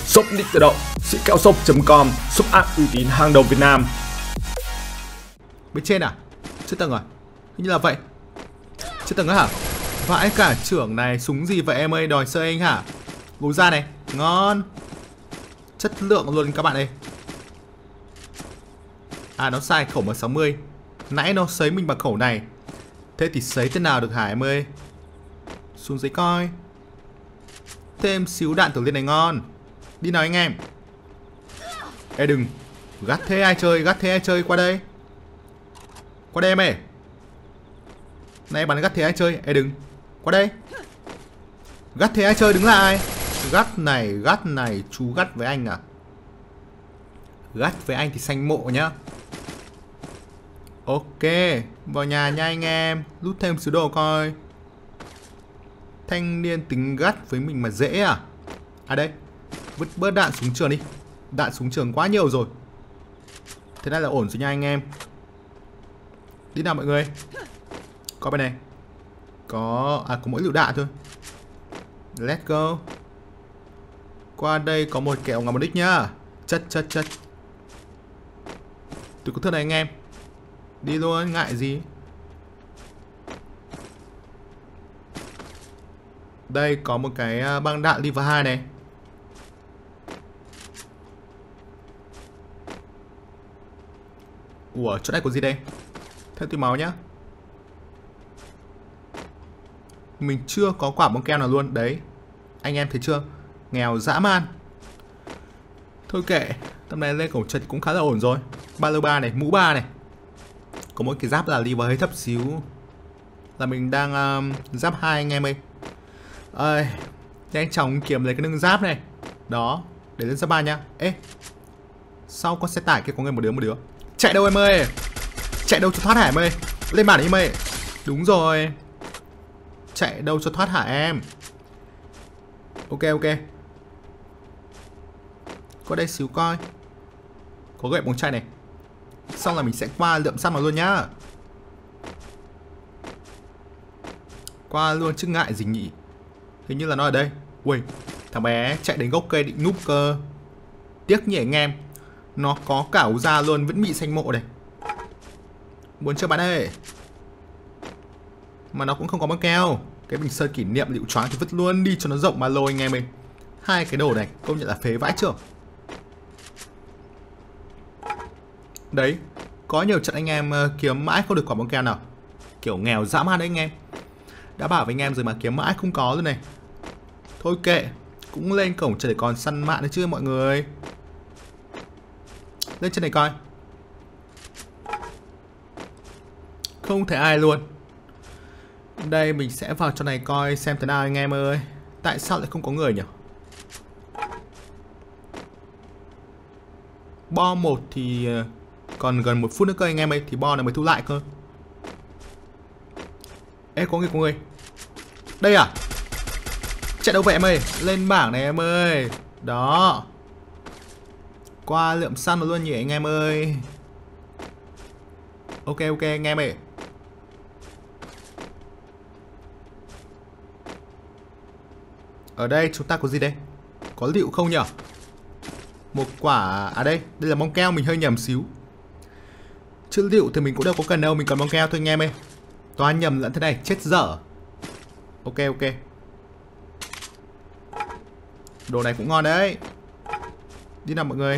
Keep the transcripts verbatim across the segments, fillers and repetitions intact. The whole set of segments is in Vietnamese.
Shop Nick tự động, sĩ kẹo shop chấm com, shop app uy tín hàng đầu Việt Nam. Bên trên à? Trên tầng rồi. Hình như là vậy. Trên tầng á hả? Vãi cả trưởng này, súng gì vậy em ơi, đòi sơ anh hả? Gấu da này, ngon. Chất lượng luôn các bạn ơi. À nó sai khẩu mà sáu mươi. Nãy nó sấy mình bằng khẩu này. Thế thì sấy thế nào được hả em ơi? Xuống dưới coi. Thêm xíu đạn tử liên này ngon. Đi nào anh em. Ê đừng. Gắt thế ai chơi, gắt thế ai chơi, qua đây. Qua đây em ơi. Này bắn gắt thế ai chơi. Ê đừng. Qua đây. Gắt thế ai chơi, đứng lại. Gắt này, gắt này, chú gắt với anh à? Gắt với anh thì xanh mộ nhá. Ok, vào nhà nha anh em. Lút thêm xíu đồ coi. Thanh niên tính gắt với mình mà dễ à? À đây, vứt bớt đạn xuống trường đi. Đạn xuống trường quá nhiều rồi. Thế này là ổn rồi nha anh em. Đi nào mọi người. Có bên này. Có, à có mỗi lựu đạn thôi. Let's go. Qua đây có một kẹo ngắm một đích nhá. Chất chất chất. Tôi có thước này anh em. Đi luôn, ngại gì. Đây có một cái băng đạn level hai này. Ủa chỗ này có gì đây? Thêm túi máu nhá. Mình chưa có quả bóng keo nào luôn. Đấy, anh em thấy chưa? Nghèo dã man. Thôi kệ. Tầm này lên cổng trận cũng khá là ổn rồi. Ba lô ba này, mũ ba này. Có mỗi cái giáp là level hơi thấp xíu. Là mình đang um, giáp hai anh em ơi. Ơi, nhanh chóng kiếm lấy cái nâng giáp này. Đó, để lên giáp ba nha. Ê, sau con xe tải kia có người một đứa một đứa. Chạy đâu em ơi? Chạy đâu cho thoát hả em ơi? Lên bản đi em ơi. Đúng rồi. Chạy đâu cho thoát hả em? Ok ok. Có đây xíu coi. Có gậy bóng chày này. Xong là mình sẽ qua lượm săn nó luôn nhá. Qua luôn chứ ngại gì nhỉ. Hình như là nó ở đây. Ui, thằng bé chạy đến gốc cây định núp cơ. Tiếc nhỉ anh em. Nó có cả ấu da luôn, vẫn bị xanh mộ này. Muốn chơi bạn ơi. Mà nó cũng không có băng keo. Cái bình sơn kỷ niệm liệu choáng thì vứt luôn đi cho nó rộng ba lô anh em ơi. Hai cái đồ này công nhận là phế vãi trưởng. Đấy, có nhiều trận anh em uh, kiếm mãi không được quả bóng keo nào. Kiểu nghèo dã man đấy anh em. Đã bảo với anh em rồi mà kiếm mãi không có luôn này. Thôi kệ, cũng lên cổng trời để còn săn mạng đấy chứ mọi người. Lên trên này coi. Không thể ai luôn. Đây mình sẽ vào trong này coi xem thế nào anh em ơi. Tại sao lại không có người nhỉ? Bo một thì còn gần một phút nữa cơ anh em ơi. Thì bo này mới thu lại cơ. Ê có người có người. Đây à? Chạy đâu vậy em ơi? Lên bảng này em ơi. Đó. Qua lượm săn nó luôn nhỉ anh em ơi. Ok ok anh em ơi. Ở đây chúng ta có gì đây? Có lựu không nhỉ? Một quả... À đây, đây là bóng keo, mình hơi nhầm xíu. Chứ lựu thì mình cũng đâu có cần đâu, mình cần bóng keo thôi anh em ơi. Toàn nhầm lẫn thế này, chết dở. Ok ok. Đồ này cũng ngon đấy. Đi nào mọi người.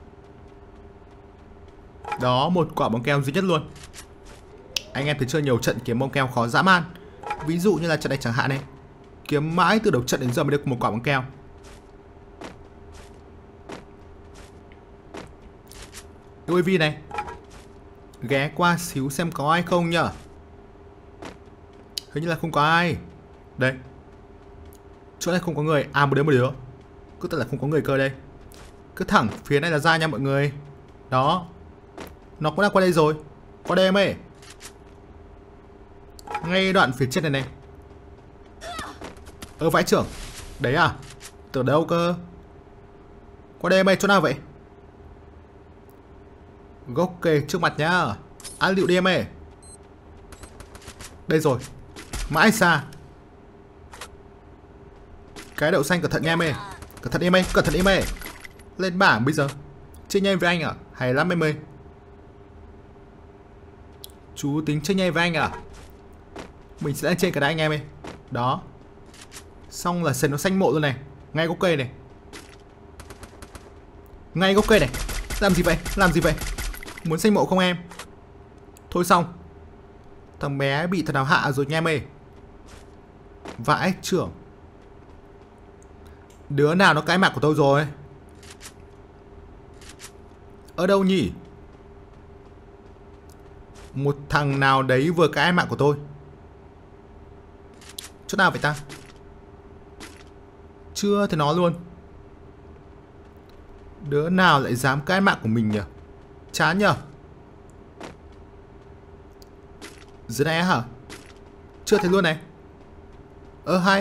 Đó, một quả bóng keo duy nhất luôn. Anh em thấy chưa, nhiều trận kiếm bóng keo khó dã man. Ví dụ như là trận này chẳng hạn này. Kiếm mãi từ đầu trận đến giờ mới được một quả bóng keo. u a vê này. Ghé qua xíu xem có ai không nhở. Hình như là không có ai. Đây. Chỗ này không có người. À một đứa một đứa. Cứ tưởng là không có người cơ đây. Cứ thẳng phía này là ra nha mọi người. Đó. Nó cũng đã qua đây rồi. Qua đây em ơi. Ngay đoạn phía trên này này. Ơ vãi trưởng. Đấy à? Từ đâu cơ? Qua đây em ơi, chỗ nào vậy? Gốc kề trước mặt nhá. Ăn lựu đi em ơi. Đây rồi. Mãi xa. Cái đậu xanh cẩn thận nha em ơi. Cẩn Cẩn thận em ơi, cẩn thận em ơi. Lên bảng bây giờ. Chơi nhanh với anh à? Hay lắm em ơi. Chú tính chơi nhanh với anh à? Mình sẽ lên trên cả đá anh em ơi. Đó. Xong là sền nó xanh mộ luôn này. Ngay gốc cây này. Ngay gốc cây này. Làm gì vậy? Làm gì vậy? Muốn xanh mộ không em? Thôi xong. Thằng bé bị thật nào hạ rồi nha em ơi. Vãi trưởng. Đứa nào nó cãi mặt của tôi rồi? Ở đâu nhỉ? Một thằng nào đấy vừa cãi mạng của tôi. Chỗ nào vậy ta? Chưa thấy nó luôn. Đứa nào lại dám cãi mạng của mình nhỉ? Chán nhở. Dưới này hả? Chưa thấy luôn này. Ơ hay.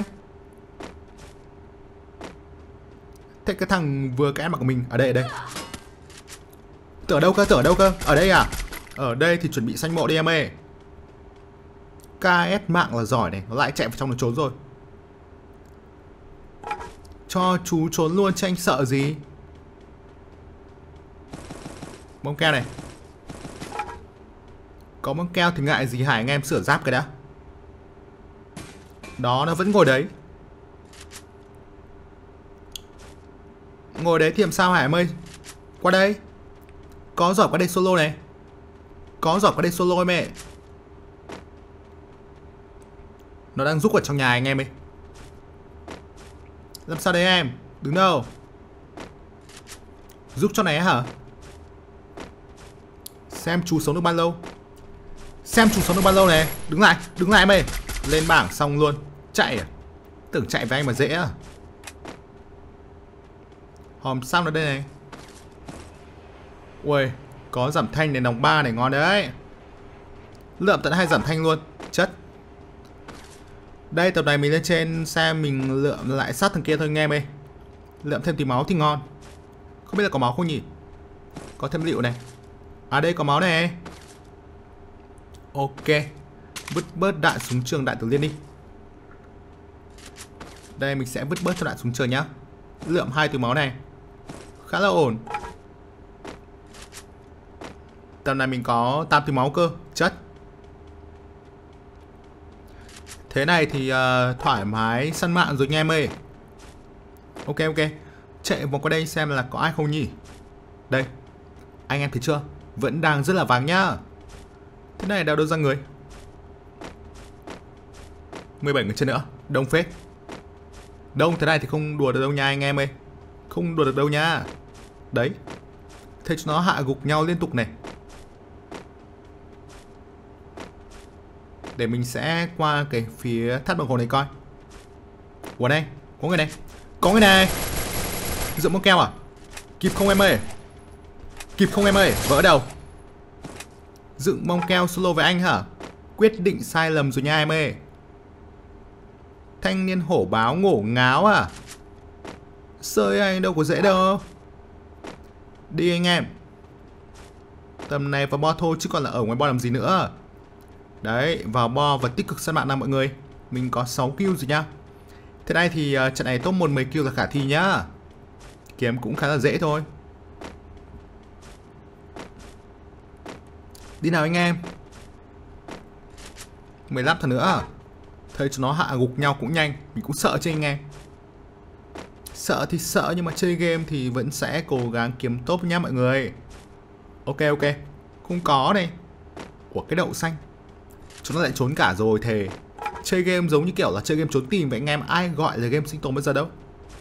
Thế cái thằng vừa cãi mặt của mình ở đây, ở đây. Tưởng ở đâu cơ, tưởng ở đâu cơ? Ở đây à? Ở đây thì chuẩn bị xanh mộ đi em ơi. ca ét mạng là giỏi này. Nó lại chạy vào trong nó trốn rồi. Cho chú trốn luôn chứ anh sợ gì. Bông keo này. Có bông keo thì ngại gì Hải, anh em sửa giáp cái đã. Đó, nó vẫn ngồi đấy. Ngồi đấy thì làm sao Hải em ơi? Qua đây. Có giỏi qua đây solo này. Có giỏi qua đây solo em ơi. Nó đang rúc ở trong nhà anh em ơi. Làm sao đấy em? Đứng đâu? Giúp cho này hả? Xem chú sống được bao lâu. Xem chú sống được bao lâu này. Đứng lại, đứng lại em ơi. Lên bảng xong luôn. Chạy à? Tưởng chạy với anh mà dễ à? Hòm sao nó đây này. Ui, có giảm thanh đến đồng ba này, ngon đấy. Lượm tận hai giảm thanh luôn. Chất. Đây, tập này mình lên trên xem mình lượm lại sát thằng kia thôi anh em ơi. Lượm thêm tí máu thì ngon. Không biết là có máu không nhỉ? Có thêm liệu này. À đây có máu này. Ok. Vứt bớt đạn súng trường đại tử liên đi. Đây mình sẽ vứt bớt cho đạn súng trường nhá. Lượm hai túi máu này. Khá là ổn. Tầm này mình có tám túi máu cơ. Chất. Thế này thì uh, thoải mái săn mạng rồi nha em ơi. Ok ok. Chạy vòng qua đây xem là có ai không nhỉ. Đây. Anh em thấy chưa? Vẫn đang rất là vàng nhá. Thế này đào đâu ra người. mười bảy người chân nữa. Đông phết. Đông thế này thì không đùa được đâu nha anh em ơi. Không đùa được đâu nha. Đấy. Thế cho nó hạ gục nhau liên tục này. Để mình sẽ qua cái phía tháp đồng hồ này coi. Ủa đây, có người này. Có người này. Dựng bông keo à? Kịp không em ơi? Kịp không em ơi? Vỡ đầu. Dựng bông keo solo với anh hả? Quyết định sai lầm rồi nha em ơi. Thanh niên hổ báo ngổ ngáo à? Sơi anh đâu có dễ đâu. Đi anh em. Tầm này vào bo thôi chứ còn là ở ngoài bo làm gì nữa. Đấy, vào bo và tích cực săn bạn nào mọi người. Mình có sáu kill rồi nha. Thế này thì uh, trận này top một mười kill là khả thi nhá. Kiếm cũng khá là dễ thôi. Đi nào anh em. mười lăm thằng nữa à? Thấy cho nó hạ gục nhau cũng nhanh. Mình cũng sợ chứ anh em. Sợ thì sợ nhưng mà chơi game thì vẫn sẽ cố gắng kiếm top nhá mọi người. Ok ok. Không có này. Ủa cái đậu xanh. Chúng nó lại trốn cả rồi thề. Chơi game giống như kiểu là chơi game trốn tìm vậy anh em. Ai gọi là game sinh tồn bây giờ đâu.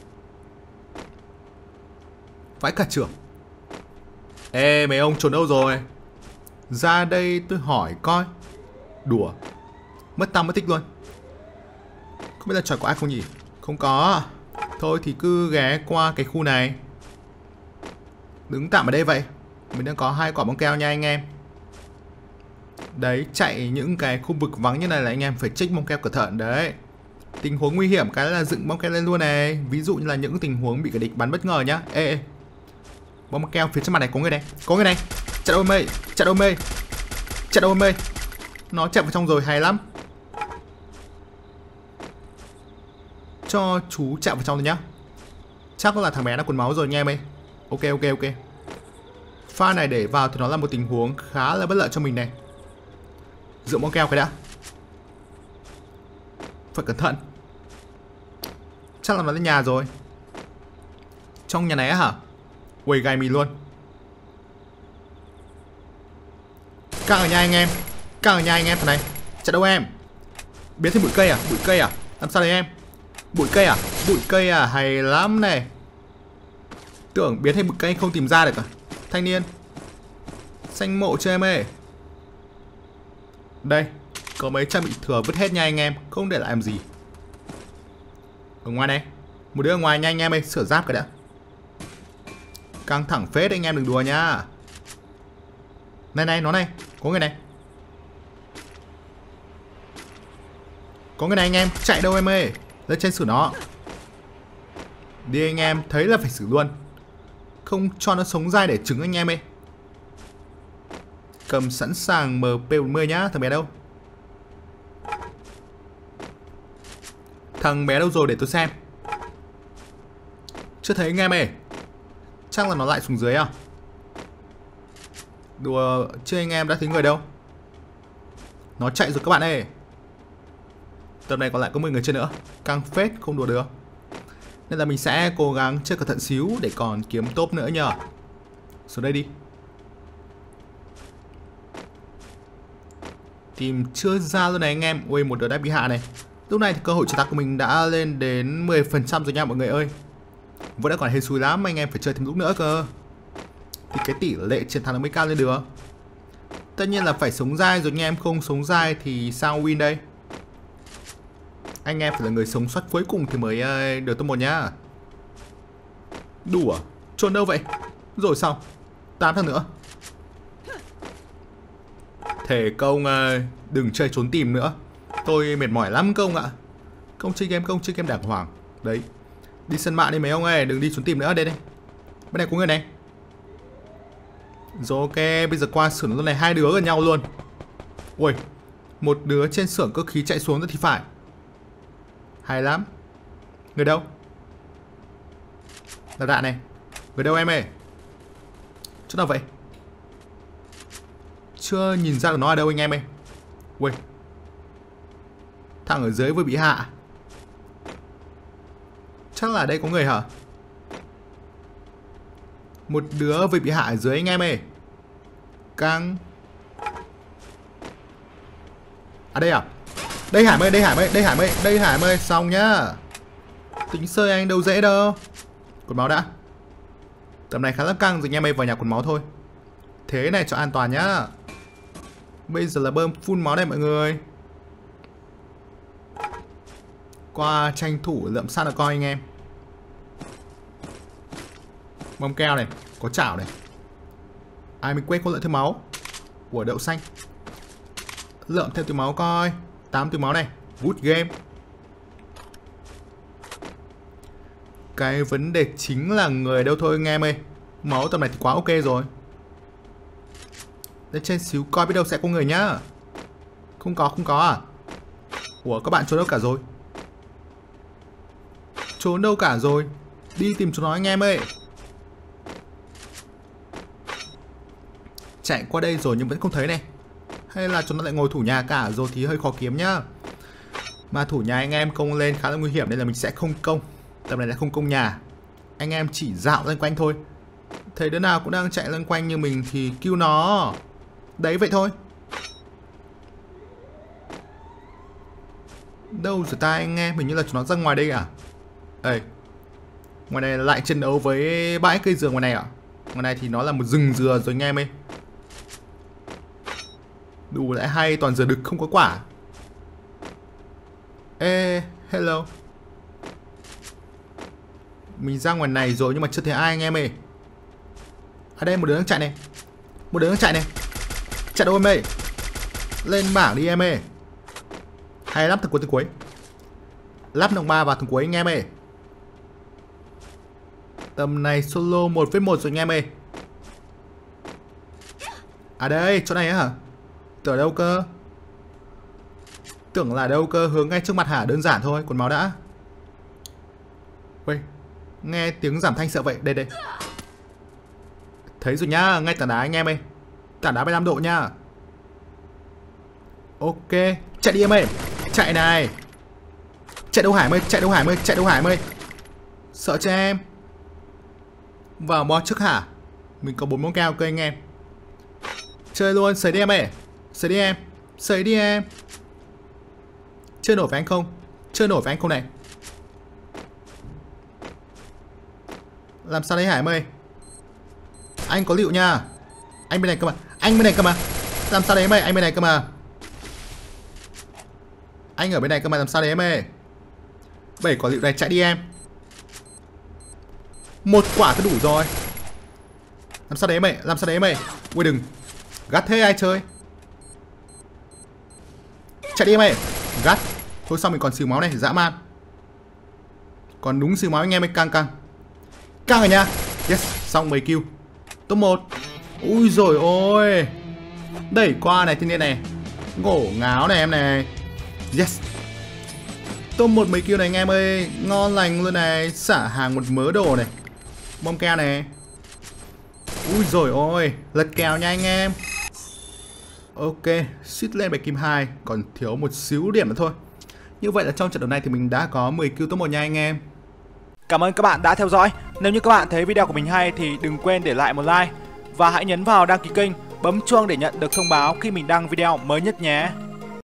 Vãi cả trưởng. Ê mấy ông trốn đâu rồi? Ra đây tôi hỏi coi. Đùa. Mất tăm mất tích luôn. Không biết là trò có ai không nhỉ? Không có. Thôi thì cứ ghé qua cái khu này. Đứng tạm ở đây vậy. Mình đang có hai quả bóng keo nha anh em. Đấy, chạy những cái khu vực vắng như này là anh em phải check bóng keo cẩn thận đấy. Tình huống nguy hiểm cái là dựng bóng keo lên luôn này. Ví dụ như là những tình huống bị kẻ địch bắn bất ngờ nhá. Ê, ê. Bóng keo phía trước mặt này có người này. Có người này. Chạy đâu mê. Chạy đâu mê. Chạy đâu mê. Nó chạy vào trong rồi hay lắm. Cho chú chạy vào trong rồi nhá. Chắc là thằng bé đã quần máu rồi nha em ơi. Ok ok ok. Pha này để vào thì nó là một tình huống khá là bất lợi cho mình này. Dựa bóng keo cái đã. Phải cẩn thận. Chắc là nó lên nhà rồi. Trong nhà này á hả? Ui gai mình luôn. Căng ở nhà anh em. Căng ở nhà anh em thằng này. Chạy đâu em? Biến thành bụi cây à? Bụi cây à? Làm sao đấy em? Bụi cây à? Bụi cây à? Hay lắm này. Tưởng biến thành bụi cây không tìm ra được à? Thanh niên. Xanh mộ cho em ơi. Đây. Có mấy trang bị thừa vứt hết nha anh em. Không để lại làm gì. Ở ngoài này. Một đứa ở ngoài nha anh em ơi. Sửa giáp cái đã. Căng thẳng phết anh em đừng đùa nha. Này này nó này. Có người này. Có người này anh em. Chạy đâu em ơi. Lên trên xử nó. Đi anh em. Thấy là phải xử luôn. Không cho nó sống dai để trứng anh em ơi. Cầm sẵn sàng M P bốn mươi nhá. Thằng bé đâu? Thằng bé đâu rồi để tôi xem. Chưa thấy anh em ơi. Chắc là nó lại xuống dưới à? Đùa chưa anh em đã thấy người đâu. Nó chạy rồi các bạn ơi. Tập này còn lại có mười người chơi nữa. Căng phết không đùa được. Nên là mình sẽ cố gắng chơi cẩn thận xíu để còn kiếm top nữa nhờ. Xuống đây đi. Tìm chưa ra luôn này anh em. Ui một đứa đã bị hạ này. Lúc này thì cơ hội chiến thắng của mình đã lên đến mười phần trăm rồi nha mọi người ơi. Vẫn đã còn hên xui lắm, anh em phải chơi thêm lúc nữa cơ. Thì cái tỷ lệ chiến thắng nó mới cao lên được. Tất nhiên là phải sống dai rồi anh em. Không sống dai thì sao win đây? Anh em phải là người sống sót cuối cùng thì mới được top một nhá. Đủ à? Trốn đâu vậy? Rồi sao? tám thằng nữa. Thề công đừng chơi trốn tìm nữa. Tôi mệt mỏi lắm công ạ. Công chơi game, công chơi game đàng hoàng. Đấy. Đi sân mạng đi mấy ông ơi, đừng đi trốn tìm nữa. Đây đây. Bên này có người này. Rồi ok, bây giờ qua xưởng luôn này. Hai đứa gần nhau luôn. Ui. Một đứa trên xưởng cơ khí chạy xuống rồi thì phải. Hay lắm. Người đâu? Là đạn này. Người đâu em ơi? Chỗ nào vậy? Chưa nhìn ra được nó ở đâu anh em ơi. Ui. Thằng ở dưới vừa bị hạ. Chắc là ở đây có người hả? Một đứa vừa bị hạ ở dưới anh em ơi. Căng. À đây à? Đây Hải ơi, đây Hải ơi, đây Hải ơi, đây Hải ơi, xong nhá. Tính sơi anh đâu dễ đâu. Quần máu đã. Tầm này khá là căng rồi anh em ơi, vào nhà quần máu thôi. Thế này cho an toàn nhá. Bây giờ là bơm full máu này mọi người. Qua tranh thủ lượm sát là coi anh em. Bom keo này, có chảo này. Ai mình quên có lượm thêm máu. Của đậu xanh. Lượm thêm túi máu coi. tám túi máu này. Good game. Cái vấn đề chính là người đâu thôi anh em ơi. Máu tầm này thì quá ok rồi. Lên trên xíu coi biết đâu sẽ có người nhá. Không có, không có à? Ủa các bạn trốn đâu cả rồi? Trốn đâu cả rồi? Đi tìm chúng nó anh em ơi. Chạy qua đây rồi nhưng vẫn không thấy này. Hay là chúng nó lại ngồi thủ nhà cả rồi thì hơi khó kiếm nhá. Mà thủ nhà anh em công lên khá là nguy hiểm nên là mình sẽ không công. Tầm này là không công nhà. Anh em chỉ dạo loanh quanh thôi. Thấy đứa nào cũng đang chạy loanh quanh như mình thì cứu nó. Đấy vậy thôi. Đâu rồi ta anh em? Hình như là chúng nó ra ngoài đây à? Đây. Ngoài này lại chiến đấu với bãi cây dừa ngoài này ạ. À? Ngoài này thì nó là một rừng dừa rồi anh em ơi. Đủ lại hay, toàn dừa đực không có quả. Ê, hello. Mình ra ngoài này rồi nhưng mà chưa thấy ai anh em ơi. À đây một đứa đang chạy này. Một đứa đang chạy này. Chạy đâu em ơi? Lên bảng đi em ơi. Hay lắp từ cuối từ cuối. Lắp đồng ba vào từ cuối anh em ơi. Tầm này solo một với một rồi anh em ơi. À đây, chỗ này á hả? Tưởng đâu cơ? Tưởng là đâu cơ, hướng ngay trước mặt hả? Đơn giản thôi, quần máu đã. Ui, Nghe tiếng giảm thanh sợ vậy. Đây đây. Thấy rồi nhá, ngay tảng đá anh em ơi. Tảng đá bảy mươi lăm độ nhá. Ok, chạy đi em ơi. Chạy này. Chạy đâu Hải ơi, chạy đâu Hải ơi, chạy đâu Hải ơi. Sợ cho em. Vào boss trước hả? Mình có bốn món keo cơ anh em. Chơi luôn, sấy đi em ơi. Sấy đi em. Sấy đi em. Chơi nổi với anh không? Chơi nổi với anh không này? Làm sao đấy Hải ơi? Anh có liệu nha. Anh bên này cơ mà. Anh bên này cơ mà. Làm sao đấy em ơi? Anh bên này cơ mà. Anh ở bên này cơ mà. Làm sao đấy em ơi? Bảy quả liệu này, chạy đi em. Một quả cứ đủ rồi. Làm sao đấy em ơi? Làm sao đấy em ơi? Ui đừng. Gắt thế ai chơi? Chạy đi em ơi. Gắt. Thôi xong mình còn xíu máu này, dã man. Còn đúng xíu máu anh em ơi, căng căng. Căng rồi nha. Yes, xong mười kill. Top một. Ui rồi ôi. Đẩy qua này thiên niên này. Ngổ ngáo này em này. Yes. Top một mấy kill này anh em ơi. Ngon lành luôn này. Xả hàng một mớ đồ này. Bom keo này. Ui rồi ôi. Lật kèo nha anh em. Ok, suýt lên bạch kim hai. Còn thiếu một xíu điểm nữa thôi. Như vậy là trong trận đấu này thì mình đã có mười kill top một nha anh em. Cảm ơn các bạn đã theo dõi. Nếu như các bạn thấy video của mình hay thì đừng quên để lại một like. Và hãy nhấn vào đăng ký kênh, bấm chuông để nhận được thông báo khi mình đăng video mới nhất nhé.